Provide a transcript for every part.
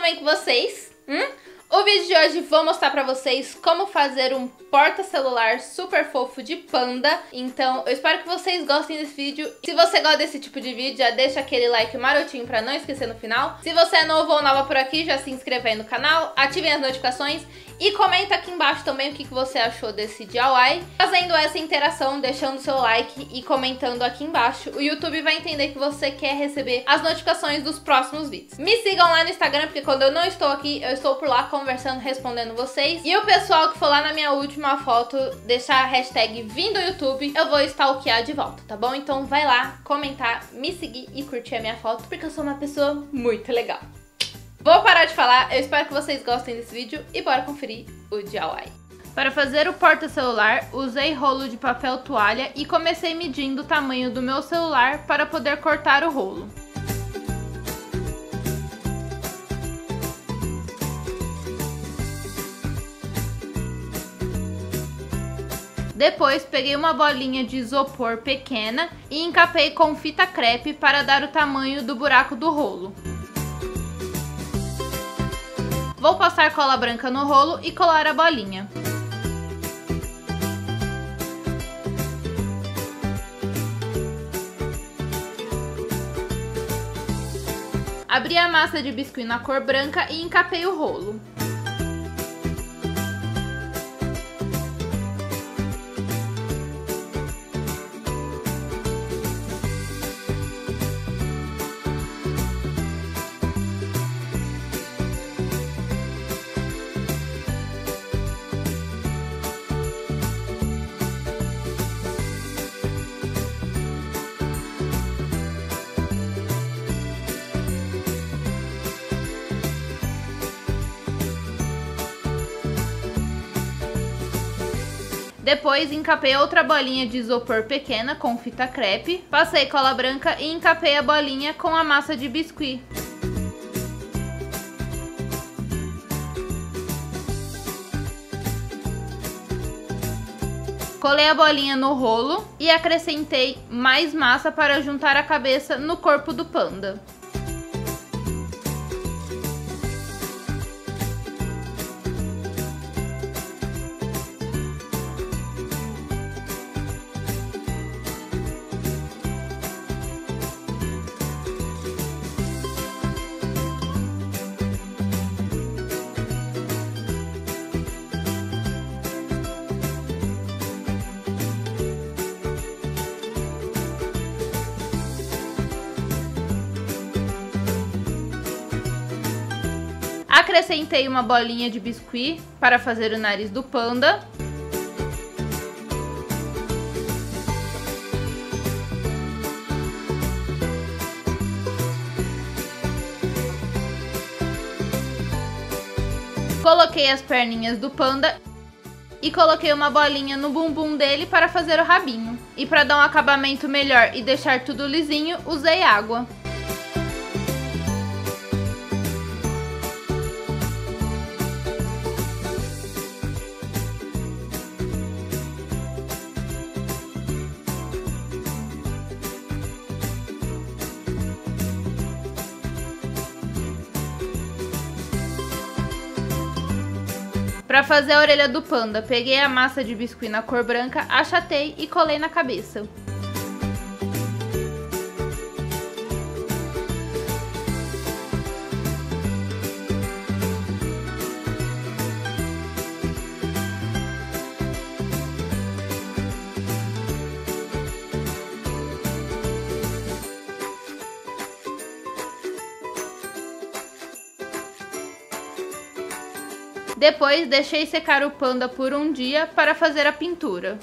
bem com vocês? O vídeo de hoje vou mostrar pra vocês como fazer um porta-celular super fofo de panda. Então eu espero que vocês gostem desse vídeo. Se você gosta desse tipo de vídeo, já deixa aquele like marotinho pra não esquecer no final. Se você é novo ou nova por aqui, já se inscreve aí no canal, ativem as notificações e comenta aqui embaixo também o que você achou desse DIY. Fazendo essa interação, deixando seu like e comentando aqui embaixo, o YouTube vai entender que você quer receber as notificações dos próximos vídeos. Me sigam lá no Instagram, porque quando eu não estou aqui, eu estou por lá conversando, respondendo vocês. E o pessoal que for lá na minha última foto, deixar a hashtag vindo YouTube, eu vou stalkear de volta, tá bom? Então vai lá, comentar, me seguir e curtir a minha foto, porque eu sou uma pessoa muito legal. Vou parar de falar, eu espero que vocês gostem desse vídeo e bora conferir o DIY. Para fazer o porta-celular, usei rolo de papel toalha e comecei medindo o tamanho do meu celular para poder cortar o rolo. Depois peguei uma bolinha de isopor pequena e encapei com fita crepe para dar o tamanho do buraco do rolo. Vou passar cola branca no rolo e colar a bolinha. Abri a massa de biscuit na cor branca e encapei o rolo. Depois encapei outra bolinha de isopor pequena com fita crepe, passei cola branca e encapei a bolinha com a massa de biscuit. Colei a bolinha no rolo e acrescentei mais massa para juntar a cabeça no corpo do panda. Acrescentei uma bolinha de biscuit para fazer o nariz do panda. Coloquei as perninhas do panda e coloquei uma bolinha no bumbum dele para fazer o rabinho. E para dar um acabamento melhor e deixar tudo lisinho, usei água. Para fazer a orelha do panda, peguei a massa de biscuit na cor branca, achatei e colei na cabeça. Depois deixei secar o panda por um dia para fazer a pintura.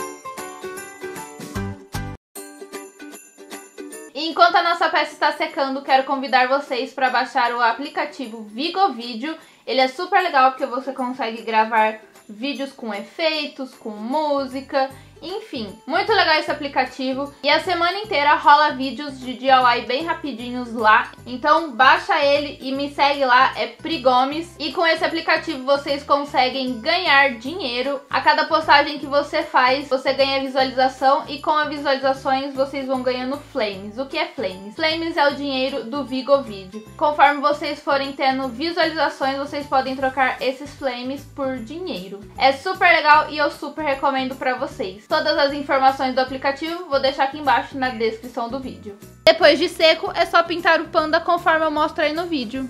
E enquanto a nossa peça está secando, quero convidar vocês para baixar o aplicativo Vigovideo. Ele é super legal porque você consegue gravar vídeos com efeitos, com música Enfim, muito legal esse aplicativo e a semana inteira rola vídeos de DIY bem rapidinhos lá. Então baixa ele e me segue lá, é Pri Gomes. E com esse aplicativo vocês conseguem ganhar dinheiro. A cada postagem que você faz, você ganha visualização e com as visualizações vocês vão ganhando flames. O que é flames? Flames é o dinheiro do Vigovideo. Conforme vocês forem tendo visualizações, vocês podem trocar esses flames por dinheiro. É super legal e eu super recomendo pra vocês. Todas as informações do aplicativo vou deixar aqui embaixo na descrição do vídeo. Depois de seco, é só pintar o panda conforme eu mostro aí no vídeo.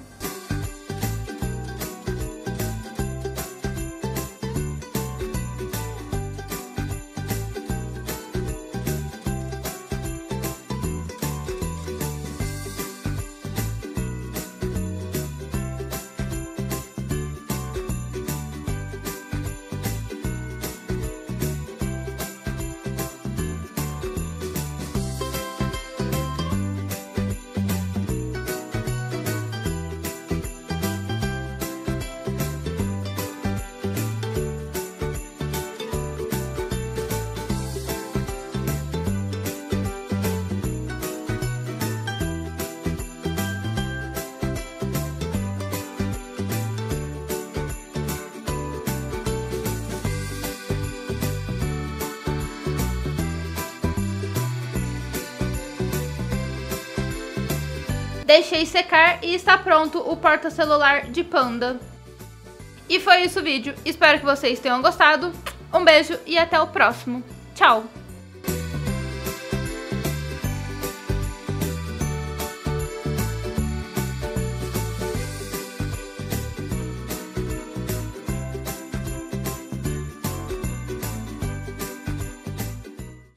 Deixei secar e está pronto o porta-celular de panda. E foi isso o vídeo. Espero que vocês tenham gostado. Um beijo e até o próximo. Tchau!